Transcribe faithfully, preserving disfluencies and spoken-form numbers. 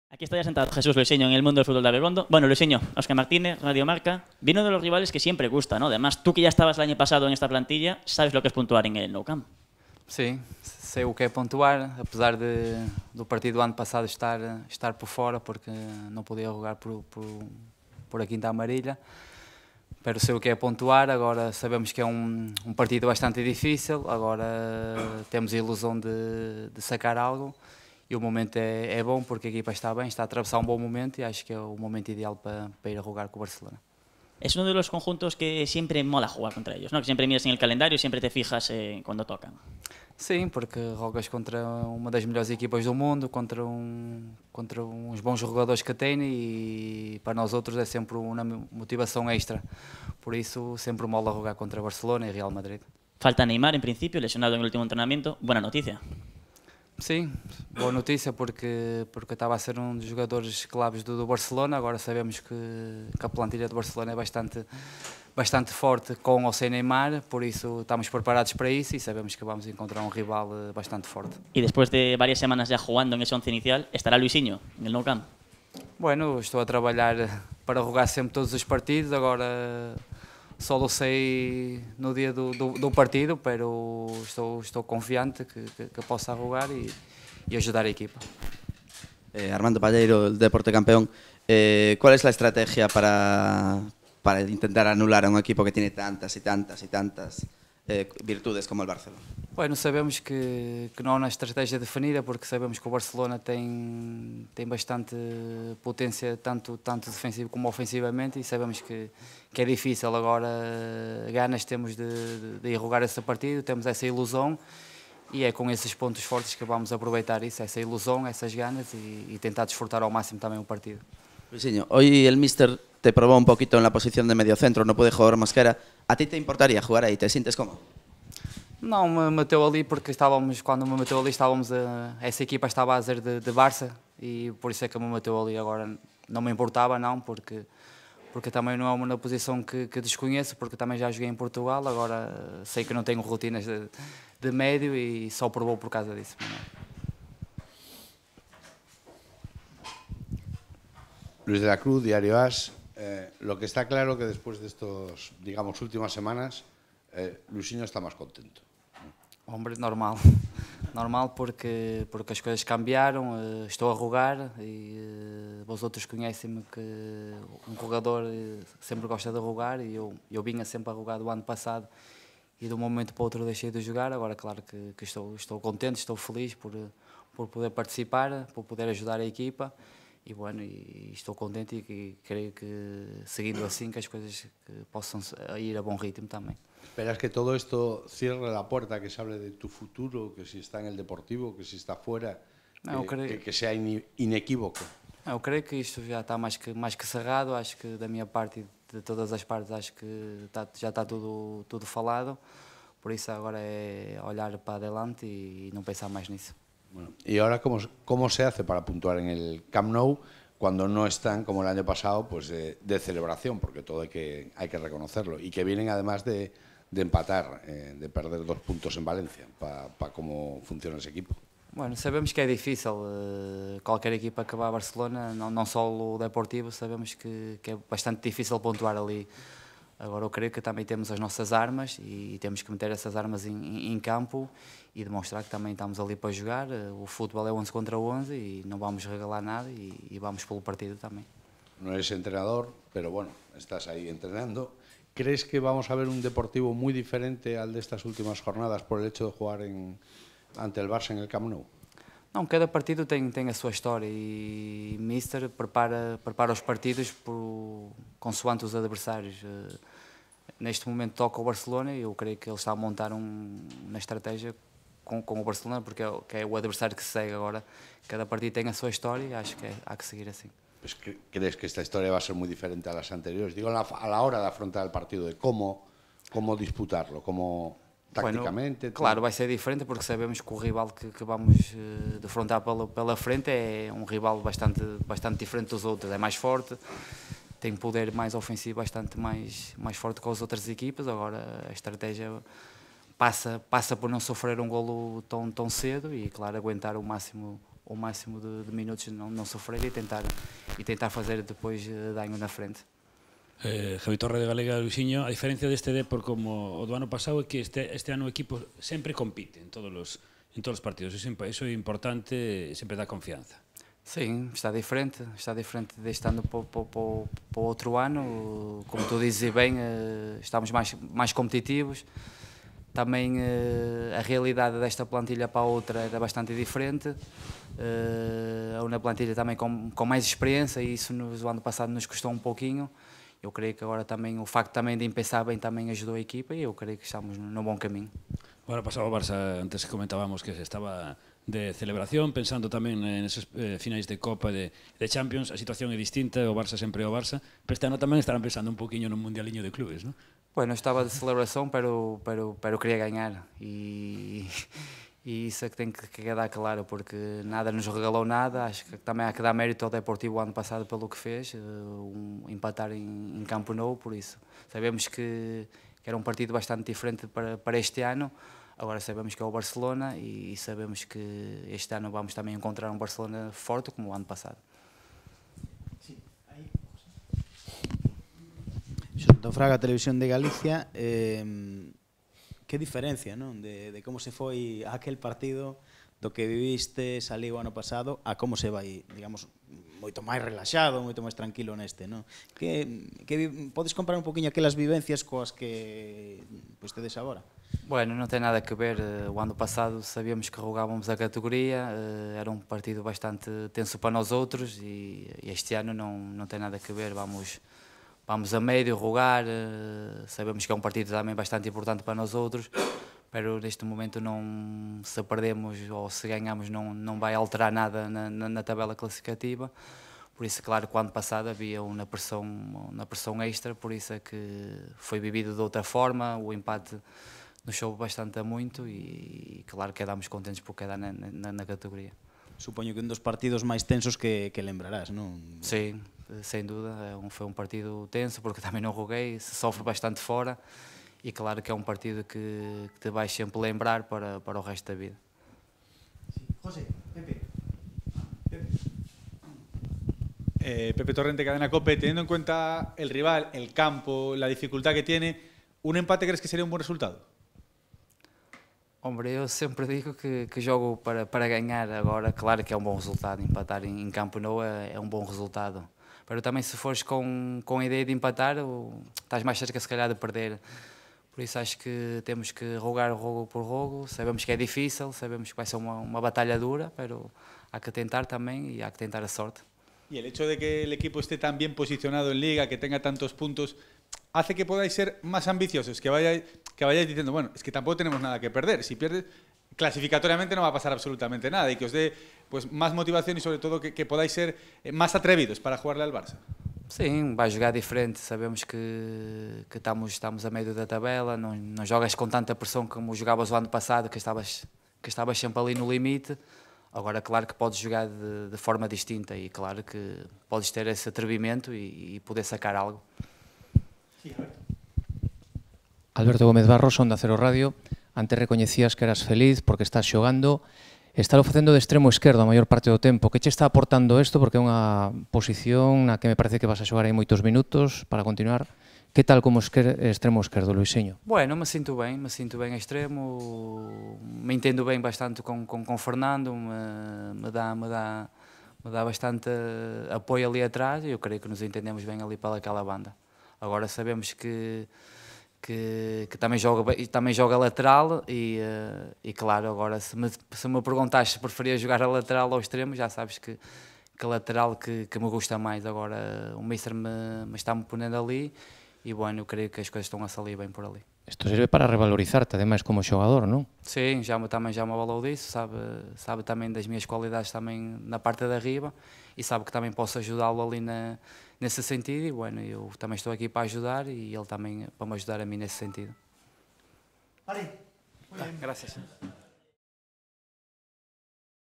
Aquí está ya sentado Jesús Luiseño en el mundo del fútbol de Abegondo. Bueno, Luiseño, Óscar Martínez, Radio Marca. Vino de los rivales que siempre gusta, ¿no? Además, tú que ya estabas el año pasado en esta plantilla, sabes lo que es puntuar en el Nou Camp. Sim, sei o que é pontuar, apesar de, do partido do ano passado estar, estar por fora, porque não podia jogar por, por, por a Quinta Amarilla. Pero sei o que é pontuar, agora sabemos que é um, um partido bastante difícil, agora temos a ilusão de, de sacar algo e o momento é, é bom porque a equipa está bem, está a atravessar um bom momento e acho que é o momento ideal para, para ir a jogar com o Barcelona. Es uno de los conjuntos que siempre mola jugar contra ellos, ¿no? Que siempre miras en el calendario y siempre te fijas eh, cuando tocan. Sim, porque jogas contra uma das melhores equipas do mundo, contra, um, contra uns bons jogadores que tem e para nós outros é sempre uma motivação extra. Por isso sempre mola jogar contra Barcelona e Real Madrid. Falta Neymar en principio, lesionado en el último entrenamiento. Buena noticia. Sim, boa notícia porque, porque estava a ser um dos jogadores claves do, do Barcelona, agora sabemos que, que a plantilha do Barcelona é bastante, bastante forte com ou sem Neymar, por isso estamos preparados para isso e sabemos que vamos encontrar um rival bastante forte. Y después de varias semanas ya jugando en ese once inicial, ¿estará Luisinho en el Nou Camp? Bueno, estou a trabalhar para jogar sempre todos os partidos, agora só lo sei no dia do, do, do partido, pero estou, estou confiante que, que, que possa jogar e, e ajudar a equipa. Eh, Armando Palleiro, el Deporte Campeón, eh, ¿cuál es la estrategia para, para intentar anular a un equipo que tiene tantas y tantas y tantas eh, virtudes como el Barcelona? Bueno, sabemos que, que não há uma estratégia definida porque sabemos que o Barcelona tem, tem bastante potência tanto, tanto defensivo como ofensivamente e sabemos que, que é difícil. Agora, ganas temos de, de, de ir jogar esse partido, temos essa ilusão e é com esses pontos fortes que vamos aproveitar isso, essa ilusão, essas ganas e, e tentar desfrutar ao máximo também o partido. Luisinho, hoy el míster te probó un poquito en la posición de mediocentro, no puede jugar Mosquera. ¿A ti te importaría jugar ahí? ¿Te sientes cómodo? Não, me meteu ali porque estávamos, quando me meteu ali estávamos, a, essa equipa estava a dizer de, de Barça e por isso é que me meteu ali. Agora não me importava não, porque, porque também não é uma posição que, que desconheço, porque também já joguei em Portugal, agora sei que não tenho rotinas de, de médio e só provou por causa disso. Luis de la Cruz, Diario As. Eh, lo que está claro que después de estos, digamos, últimas semanas, eh, Luisinho está más contento. Hombre, normal. Normal porque, porque as coisas cambiaram, uh, estou a jogar e uh, os outros conhecem-me que um jogador uh, sempre gosta de jogar e eu, eu vinha sempre a jogar do ano passado e de um momento para o outro deixei de jogar. Agora, claro que, que estou, estou contente, estou feliz por, por poder participar, por poder ajudar a equipa e, bueno, e estou contente e, e creio que seguindo assim que as coisas que possam ir a bom ritmo também. ¿Esperas que todo esto cierre la puerta, que se hable de tu futuro, que si está en el Deportivo, que si está fuera, Não, que, creio... que, que sea in, inequívoco? Não, eu creio que isto já está mais que, mais que cerrado, acho que da minha parte e de todas as partes acho que está, já está tudo, tudo falado, por isso agora é olhar para adelante e, e não pensar mais nisso. Bueno, y ahora, ¿cómo, ¿cómo se hace para puntuar en el Camp Nou cuando no están, como el año pasado, pues de, de celebración? Porque todo hay que, hay que reconocerlo, y que vienen además de, de empatar, eh, de perder dos puntos en Valencia, para pa cómo funciona ese equipo. Bueno, sabemos que é difícil, uh, qualquer equipa que vá a Barcelona, não, não só o Deportivo, sabemos que, que é bastante difícil pontuar ali. Agora eu creio que também temos as nossas armas e, e temos que meter essas armas em, em, em campo e demonstrar que também estamos ali para jogar. O futebol é onze contra onze e não vamos regalar nada e, e vamos pelo partido também. No eres entrenador, pero bueno, estás ahí entrenando. ¿Crees que vamos a ver un Deportivo muy diferente al de estas últimas jornadas por el hecho de jugar en, ante el Barça en el Camp Nou? Não, cada partido tem, tem a sua história e o Mister prepara, prepara os partidos por, consoante os adversários. Neste momento toca o Barcelona e eu creio que ele está a montar um, uma estratégia com, com o Barcelona, porque é, que é o adversário que se segue agora. Cada partido tem a sua história e acho que é, há que seguir assim. Pues, ¿crees que esta historia va a ser muy diferente a las anteriores? Digo, a la hora de afrontar el partido, de cómo, cómo disputarlo, cómo tácticamente. Bueno, claro, vai ser diferente porque sabemos que o rival que, que vamos uh, defrontar pela, pela frente é um rival bastante, bastante diferente dos outros, é mais forte, tem poder mais ofensivo bastante mais, mais forte que as outras equipas. Agora a estratégia passa, passa por não sofrer um golo tão, tão cedo e, claro, aguentar o máximo o máximo de, de minutos, não, não sofrer e tentar, e tentar fazer depois daño na frente. Eh, Javi Torre de Galega, Luisinho, a diferencia deste Depor como o do ano pasado é que este, este ano o equipo sempre compite en todos os, en todos os partidos, eso, eso é importante, sempre dá confianza. Sim, está diferente, está diferente deste ano para, para, para, para o outro ano, como tu dizes bem, estamos mais, mais competitivos, também a realidade desta plantilha para a outra era bastante diferente, a uma plantilha também com, com mais experiência e isso no ano passado nos custou um pouquinho. Eu creio que agora também o facto também de empezar bem também ajudou a equipa e eu creio que estamos no bom caminho. Agora pasaba o Barça, antes comentábamos que estaba de celebración, pensando tamén neses eh, finais de Copa de, de Champions, a situación é distinta, o Barça sempre é o Barça, pero este ano tamén estarán pensando un poquinho no mundialiño de clubes, non? Bueno, estaba de celebração, pero, pero, pero queria ganhar e, e isso é que tem que quedar claro, porque nada nos regalou nada, acho que também há que dar mérito ao Deportivo ano passado pelo que fez, um, empatar em, em Campo Nou, por isso sabemos que, que era um partido bastante diferente para, para este ano. Agora sabemos que é o Barcelona e sabemos que este ano vamos também encontrar um Barcelona forte como o ano passado. Xunto Fraga, Televisión de Galicia, eh, que diferencia, non? De, de como se foi aquel partido do que viviste, saliu o ano pasado, a como se vai, digamos, moito máis relaxado, moito máis tranquilo neste, non? Que, que podes comparar un poquinho aquelas vivencias coas que pois tedes agora? Bueno, não tem nada a ver. O ano passado sabíamos que rogávamos a categoria, era um partido bastante tenso para nós outros e este ano não, não tem nada a ver. Vamos, vamos a médio rogar, sabemos que é um partido também bastante importante para nós outros, mas neste momento não, se perdemos ou se ganhamos não, não vai alterar nada na, na, na tabela classificativa. Por isso, claro, que o ano passado havia uma pressão, uma pressão extra, por isso é que foi vivido de outra forma, o empate nos soube bastante a muito e claro que quedamos contentes por quedar na, na, na categoria. Supoño que un dos partidos máis tensos que, que lembrarás, non? Sim, sem dúvida, foi um partido tenso porque também não roguei, se sofre bastante fora e claro que é um partido que, que te vais sempre lembrar para, para o resto da vida. José, Pepe. Pepe. Eh, Pepe Torrente, Cadena COPE, teniendo en cuenta el rival, el campo, la dificultad que tiene, ¿un empate crees que sería un buen resultado? Hombre, eu sempre digo que, que jogo para, para ganhar. Agora, claro que é um bom resultado, empatar em, em Campo Nou é, é um bom resultado. Mas também se fores com, com a ideia de empatar, ou, estás mais cerca se calhar de perder. Por isso acho que temos que rogar jogo por jogo, sabemos que é difícil, sabemos que vai ser uma, uma batalha dura, mas há que tentar também e há que tentar a sorte. Y el hecho de que el equipo esté tan bien posicionado en Liga, que tenga tantos puntos, hace que podáis ser más ambiciosos, que vayáis, que vayáis diciendo, bueno, es que tampoco tenemos nada que perder. Si pierdes, clasificatoriamente no va a pasar absolutamente nada y que os dé pues, más motivación y sobre todo que, que podáis ser más atrevidos para jugarle al Barça. Sim, vai jogar diferente, sabemos que, que estamos, estamos a meio da tabela, não, não jogas com tanta pressão como jogavas o ano passado, que estavas, que estavas sempre ali no limite. Agora, claro que podes jogar de, de forma distinta e claro que podes ter esse atrevimento e, e poder sacar algo. Alberto Gómez Barros, Onda Cero Radio. Antes recoñecías que eras feliz porque estás xogando. Estás facendo de extremo esquerdo a maior parte do tempo. Que che está aportando isto? Porque é unha posición na que me parece que vas a xogar aí moitos minutos para continuar. Que tal como extremo esquerdo, Luisinho? Bueno, me sinto bem, me sinto bem a extremo, me entendo bem bastante com, com, com Fernando, me, me, dá, me, dá, me dá bastante apoio ali atrás e eu creio que nos entendemos bem ali para aquela banda. Agora sabemos que, que, que também, joga, também joga lateral e, e claro, agora se me, se me perguntaste se preferia jogar a lateral ou extremo, já sabes que, que a lateral que, que me gusta mais. Agora o Mister me, me está-me ponendo ali. E, bueno, eu creio que as coisas estão a salir bem por ali. Isto serve para revalorizar-te, ademais, como xogador, non? Sim, já, também já me avalou disso, sabe, sabe também das minhas qualidades também na parte da riba e sabe que também posso ajudá-lo ali na, nesse sentido e, bueno, eu também estou aqui para ajudar e ele também para me ajudar a mim nesse sentido. Vale, muy bien. Gracias.